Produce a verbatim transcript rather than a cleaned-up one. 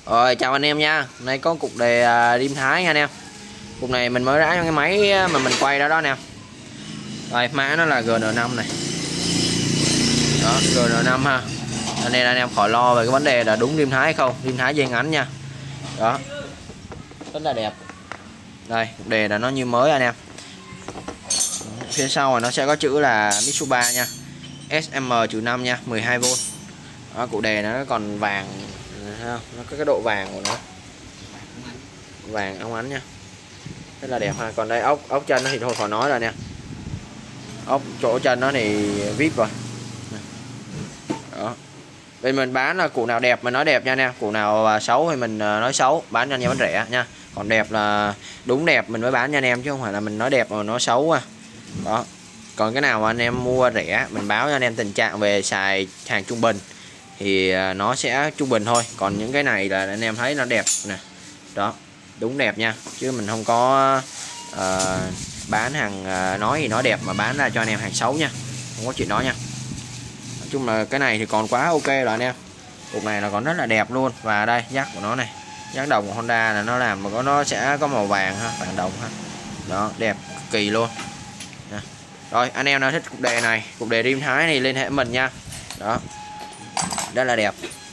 Rồi chào anh em nha. Nay có cục đề Rim Thái nha anh em. Cục này mình mới rã trong cái máy mà mình quay đó đó nè. Rồi mã nó là G N năm này. Đó, G N năm ha. Cho nên anh em khỏi lo về cái vấn đề là đúng Rim Thái hay không. Rim Thái dây ngắn nha. Đó. Rất là đẹp. Đây, cục đề là nó như mới anh em. Phía sau nó sẽ có chữ là Mitsubishi nha. S M năm nha, mười hai vôn. Đó, cục đề nó còn vàng, nó có cái độ vàng của nó, vàng óng ánh nha, rất là đẹp ha. Còn đây ốc ốc chân nó thì thôi khỏi nói rồi nha, ốc chỗ chân nó thì vip rồi. Đó, bên mình bán là củ nào đẹp mình nói đẹp nha nè, củ nào xấu thì mình nói xấu, bán cho anh em bán rẻ nha. Còn đẹp là đúng đẹp mình mới bán cho anh em chứ không phải là mình nói đẹp mà nó xấu à. Đó, còn cái nào mà anh em mua rẻ mình báo cho anh em tình trạng về xài hàng trung bình thì nó sẽ trung bình thôi. Còn những cái này là anh em thấy nó đẹp nè, đó đúng đẹp nha, chứ mình không có uh, bán hàng uh, nói thì nói đẹp mà bán ra cho anh em hàng xấu nha, không có chuyện đó nha. Nói chung là cái này thì còn quá ok rồi anh em, cục này là còn rất là đẹp luôn. Và đây dắt của nó này, dắt đồng của Honda là nó làm mà có nó sẽ có màu vàng ha, vàng đồng ha, đó đẹp cực kỳ luôn. Rồi anh em nào thích cục đề này, cục đề Rim Thái này liên hệ với mình nha. Đó, rất là đẹp.